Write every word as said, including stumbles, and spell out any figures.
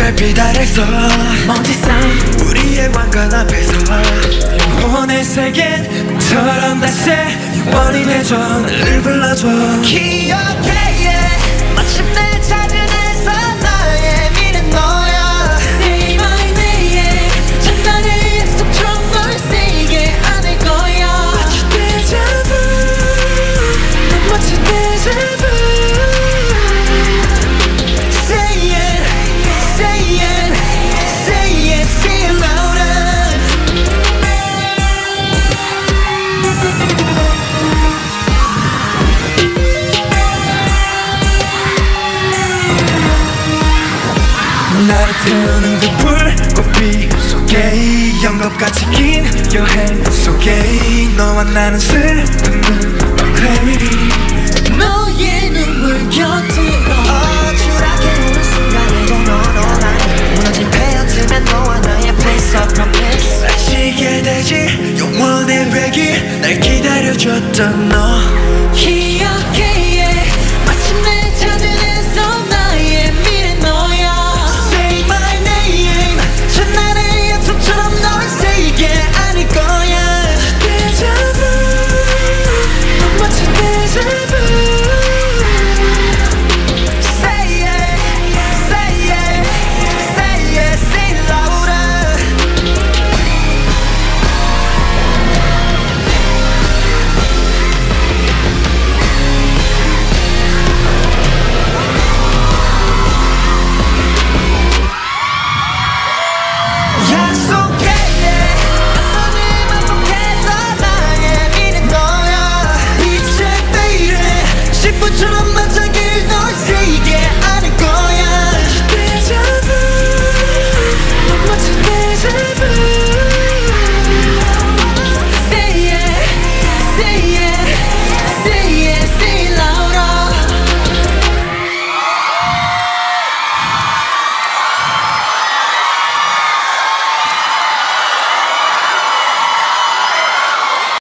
별빛 아래서 멀티선 우리의 왕관 앞에서 영혼의 세계처럼 다시 영원히 내 전화를 불러줘. 기억해 yeah. 마침내 찾은 에서 나의 미는 너야. Say my name 장난의 약속처럼 널 세게 안을 거야. 마치 데자부 넌 마치 데자부. Say it Say it Say it Say it louder. 나를 태우는 그 불꽃빛 속에 영겁같이 긴 여행 속에 너와 나는 슬픔은 clarity. 너의 눈물 곁으로 추락해 오는 순간에도 너너 나의 무너진 페어트면 너와 나의 place of promise. 마치게 되지 영원의 외길 날 기다려줬던 너.